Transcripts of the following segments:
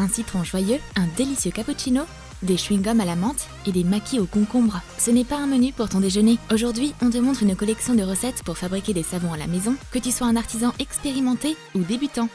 un citron joyeux, un délicieux cappuccino, des chewing-gums à la menthe et des maquis au concombre. Ce n'est pas un menu pour ton déjeuner. Aujourd'hui, on te montre une collection de recettes pour fabriquer des savons à la maison, que tu sois un artisan expérimenté ou débutant.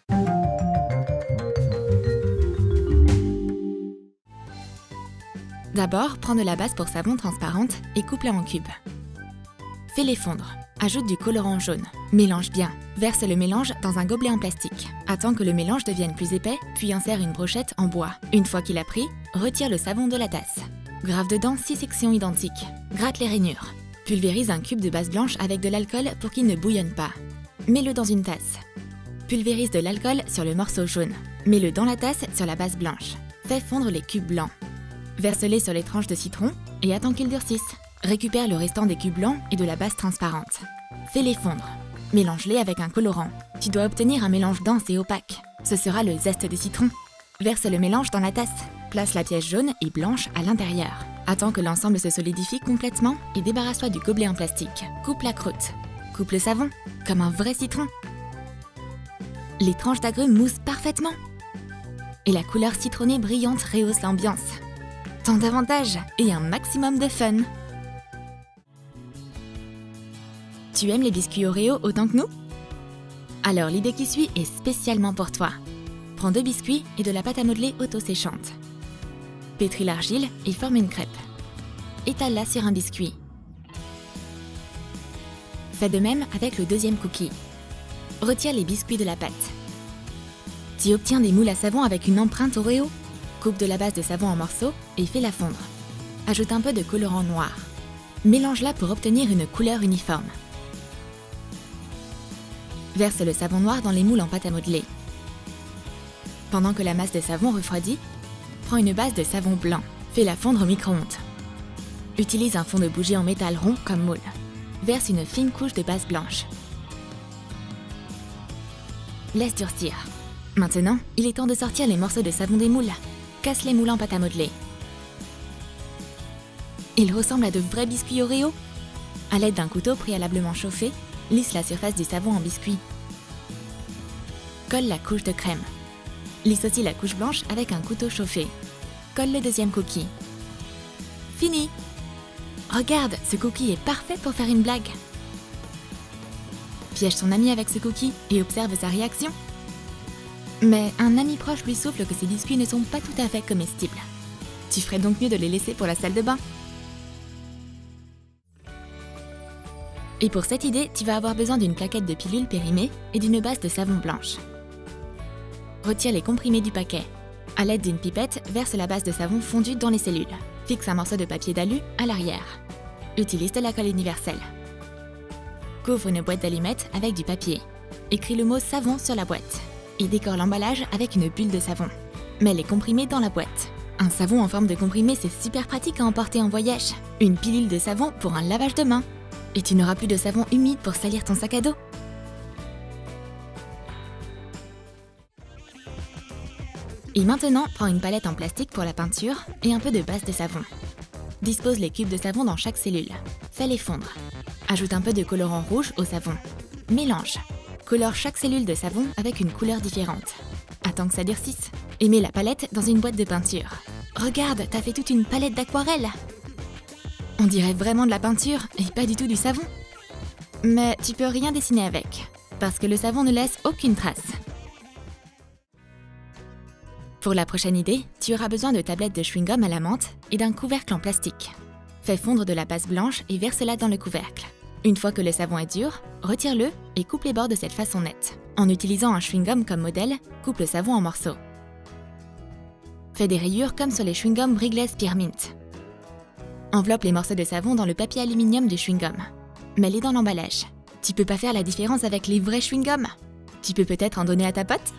D'abord, prends de la base pour savon transparente et coupe-la en cubes. Fais-les fondre. Ajoute du colorant jaune. Mélange bien. Verse le mélange dans un gobelet en plastique. Attends que le mélange devienne plus épais, puis insère une brochette en bois. Une fois qu'il a pris, retire le savon de la tasse. Grave dedans 6 sections identiques. Gratte les rainures. Pulvérise un cube de base blanche avec de l'alcool pour qu'il ne bouillonne pas. Mets-le dans une tasse. Pulvérise de l'alcool sur le morceau jaune. Mets-le dans la tasse sur la base blanche. Fais fondre les cubes blancs. Verse-les sur les tranches de citron et attends qu'ils durcissent. Récupère le restant des cubes blancs et de la base transparente. Fais-les fondre. Mélange-les avec un colorant. Tu dois obtenir un mélange dense et opaque. Ce sera le zeste des citrons. Verse le mélange dans la tasse. Place la pièce jaune et blanche à l'intérieur. Attends que l'ensemble se solidifie complètement et débarrasse-toi du gobelet en plastique. Coupe la croûte. Coupe le savon, comme un vrai citron. Les tranches d'agrumes moussent parfaitement. Et la couleur citronnée brillante rehausse l'ambiance. Tant d'avantages et un maximum de fun. Tu aimes les biscuits Oreo autant que nous? Alors l'idée qui suit est spécialement pour toi. Prends 2 biscuits et de la pâte à modeler auto-séchante. Pétris l'argile et forme une crêpe. Étale-la sur un biscuit. Fais de même avec le deuxième cookie. Retire les biscuits de la pâte. Tu obtiens des moules à savon avec une empreinte Oreo. Coupe de la base de savon en morceaux et fais-la fondre. Ajoute un peu de colorant noir. Mélange-la pour obtenir une couleur uniforme. Verse le savon noir dans les moules en pâte à modeler. Pendant que la masse de savon refroidit, prends une base de savon blanc. Fais-la fondre au micro-ondes. Utilise un fond de bougie en métal rond comme moule. Verse une fine couche de base blanche. Laisse durcir. Maintenant, il est temps de sortir les morceaux de savon des moules. Casse les moules en pâte à modeler. Ils ressemblent à de vrais biscuits Oreo. À l'aide d'un couteau préalablement chauffé, lisse la surface du savon en biscuit. Colle la couche de crème. Lisse aussi la couche blanche avec un couteau chauffé. Colle le deuxième cookie. Fini! Regarde, ce cookie est parfait pour faire une blague. Piège ton ami avec ce cookie et observe sa réaction. Mais un ami proche lui souffle que ces biscuits ne sont pas tout à fait comestibles. Tu ferais donc mieux de les laisser pour la salle de bain. Et pour cette idée, tu vas avoir besoin d'une plaquette de pilules périmées et d'une base de savon blanche. Retire les comprimés du paquet. À l'aide d'une pipette, verse la base de savon fondue dans les cellules. Fixe un morceau de papier d'alu à l'arrière. Utilise de la colle universelle. Couvre une boîte d'allumettes avec du papier. Écris le mot savon sur la boîte. Et décore l'emballage avec une bulle de savon. Mets les comprimés dans la boîte. Un savon en forme de comprimé, c'est super pratique à emporter en voyage. Une pilule de savon pour un lavage de main. Et tu n'auras plus de savon humide pour salir ton sac à dos. Et maintenant, prends une palette en plastique pour la peinture et un peu de base de savon. Dispose les cubes de savon dans chaque cellule. Fais-les fondre. Ajoute un peu de colorant rouge au savon. Mélange. Colore chaque cellule de savon avec une couleur différente. Attends que ça durcisse. Et mets la palette dans une boîte de peinture. Regarde, t'as fait toute une palette d'aquarelle. On dirait vraiment de la peinture et pas du tout du savon. Mais tu peux rien dessiner avec, parce que le savon ne laisse aucune trace. Pour la prochaine idée, tu auras besoin de tablettes de chewing-gum à la menthe et d'un couvercle en plastique. Fais fondre de la base blanche et verse-la dans le couvercle. Une fois que le savon est dur, retire-le et coupe les bords de cette façon nette. En utilisant un chewing-gum comme modèle, coupe le savon en morceaux. Fais des rayures comme sur les chewing-gums Wrigley's Spearmint. Enveloppe les morceaux de savon dans le papier aluminium du chewing-gum. Mets-les dans l'emballage. Tu peux pas faire la différence avec les vrais chewing-gums. Tu peux peut-être en donner à ta pote?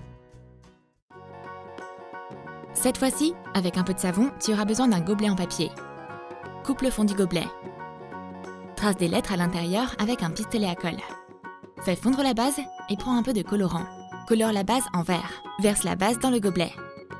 Cette fois-ci, avec un peu de savon, tu auras besoin d'un gobelet en papier. Coupe le fond du gobelet. Trace des lettres à l'intérieur avec un pistolet à colle. Fais fondre la base et prends un peu de colorant. Colore la base en vert. Verse la base dans le gobelet.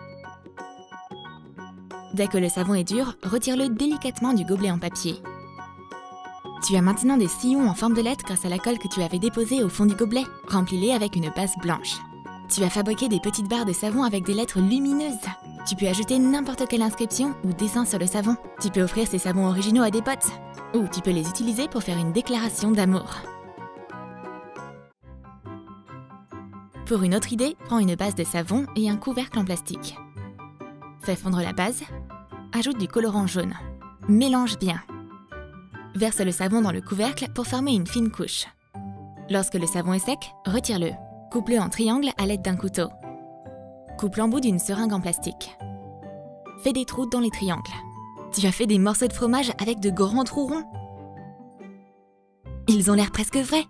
Dès que le savon est dur, retire-le délicatement du gobelet en papier. Tu as maintenant des sillons en forme de lettres grâce à la colle que tu avais déposée au fond du gobelet. Remplis-les avec une base blanche. Tu as fabriqué des petites barres de savon avec des lettres lumineuses. Tu peux ajouter n'importe quelle inscription ou dessin sur le savon. Tu peux offrir ces savons originaux à des potes. Ou tu peux les utiliser pour faire une déclaration d'amour. Pour une autre idée, prends une base de savon et un couvercle en plastique. Fais fondre la base. Ajoute du colorant jaune. Mélange bien. Verse le savon dans le couvercle pour former une fine couche. Lorsque le savon est sec, retire-le. Coupe-le en triangle à l'aide d'un couteau. Coupe l'embout d'une seringue en plastique. Fais des trous dans les triangles. Tu as fait des morceaux de fromage avec de grands trous ronds. Ils ont l'air presque vrais.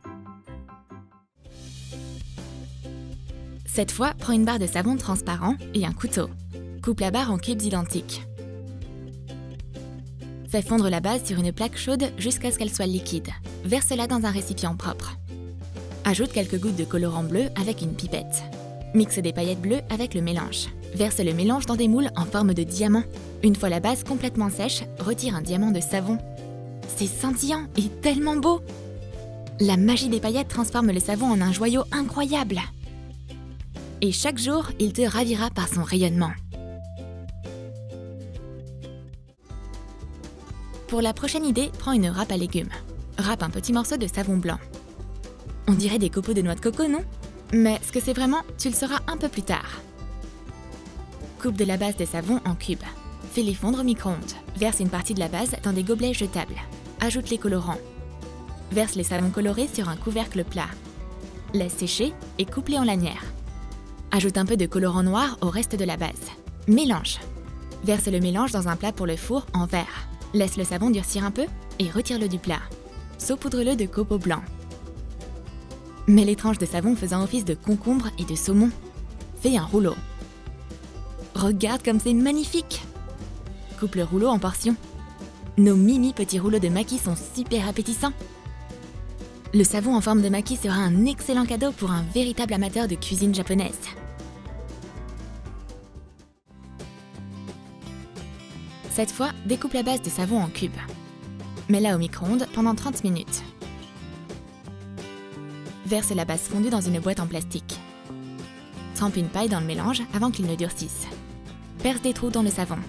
Cette fois, prends une barre de savon transparent et un couteau. Coupe la barre en cubes identiques. Fais fondre la base sur une plaque chaude jusqu'à ce qu'elle soit liquide. Verse-la dans un récipient propre. Ajoute quelques gouttes de colorant bleu avec une pipette. Mixe des paillettes bleues avec le mélange. Verse le mélange dans des moules en forme de diamant. Une fois la base complètement sèche, retire un diamant de savon. C'est scintillant et tellement beau! La magie des paillettes transforme le savon en un joyau incroyable. Et chaque jour, il te ravira par son rayonnement. Pour la prochaine idée, prends une râpe à légumes. Râpe un petit morceau de savon blanc. On dirait des copeaux de noix de coco, non? Mais ce que c'est vraiment, tu le sauras un peu plus tard. Coupe de la base de savon en cubes. Fais-les fondre au micro-ondes. Verse une partie de la base dans des gobelets jetables. Ajoute les colorants. Verse les savons colorés sur un couvercle plat. Laisse sécher et coupe-les en lanières. Ajoute un peu de colorant noir au reste de la base. Mélange. Verse le mélange dans un plat pour le four en verre. Laisse le savon durcir un peu et retire-le du plat. Saupoudre-le de copeaux blancs. Mets les tranches de savon faisant office de concombre et de saumon. Fais un rouleau. Regarde comme c'est magnifique! Coupe le rouleau en portions. Nos mimi petits rouleaux de maki sont super appétissants. Le savon en forme de maki sera un excellent cadeau pour un véritable amateur de cuisine japonaise. Cette fois, découpe la base de savon en cubes. Mets-la au micro-ondes pendant 30 minutes. Verse la base fondue dans une boîte en plastique. Trempe une paille dans le mélange avant qu'il ne durcisse. Perce des trous dans le savon.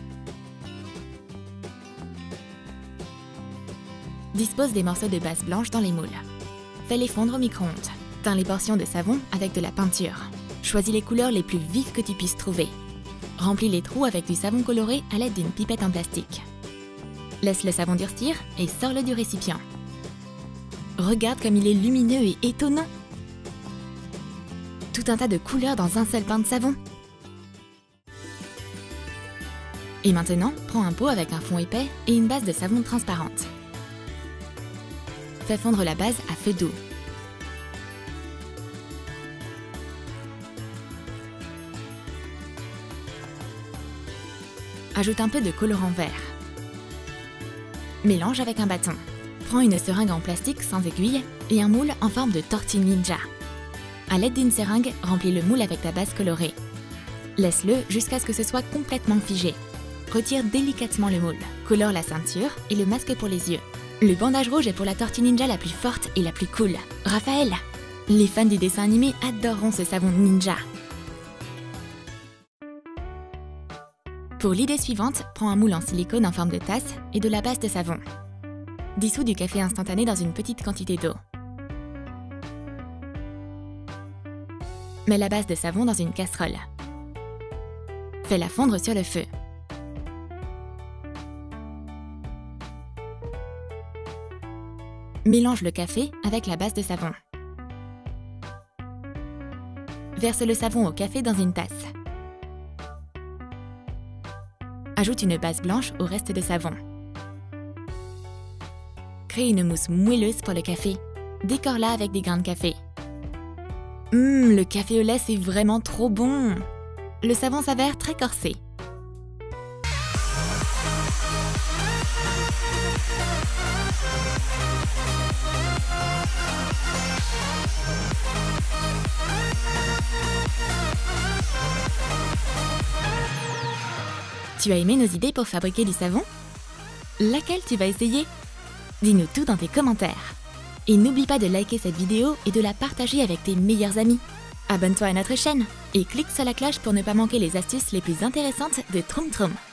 Dispose des morceaux de base blanche dans les moules. Fais-les fondre au micro-ondes. Teins les portions de savon avec de la peinture. Choisis les couleurs les plus vives que tu puisses trouver. Remplis les trous avec du savon coloré à l'aide d'une pipette en plastique. Laisse le savon durcir et sors-le du récipient. Regarde comme il est lumineux et étonnant. Tout un tas de couleurs dans un seul pain de savon. Et maintenant, prends un pot avec un fond épais et une base de savon transparente. Fais fondre la base à feu doux. Ajoute un peu de colorant vert. Mélange avec un bâton. Prends une seringue en plastique sans aiguille et un moule en forme de tortue ninja. À l'aide d'une seringue, remplis le moule avec ta base colorée. Laisse-le jusqu'à ce que ce soit complètement figé. Retire délicatement le moule. Colore la ceinture et le masque pour les yeux. Le bandage rouge est pour la tortue ninja la plus forte et la plus cool. Raphaël! Les fans du dessin animé adoreront ce savon ninja. Pour l'idée suivante, prends un moule en silicone en forme de tasse et de la base de savon. Dissous du café instantané dans une petite quantité d'eau. Mets la base de savon dans une casserole. Fais-la fondre sur le feu. Mélange le café avec la base de savon. Verse le savon au café dans une tasse. Ajoute une base blanche au reste de savon. Crée une mousse moelleuse pour le café. Décore-la avec des grains de café. Le café au lait, c'est vraiment trop bon! Le savon s'avère très corsé. Tu as aimé nos idées pour fabriquer du savon? Laquelle tu vas essayer? Dis-nous tout dans tes commentaires. Et n'oublie pas de liker cette vidéo et de la partager avec tes meilleurs amis. Abonne-toi à notre chaîne et clique sur la cloche pour ne pas manquer les astuces les plus intéressantes de Troom Troom.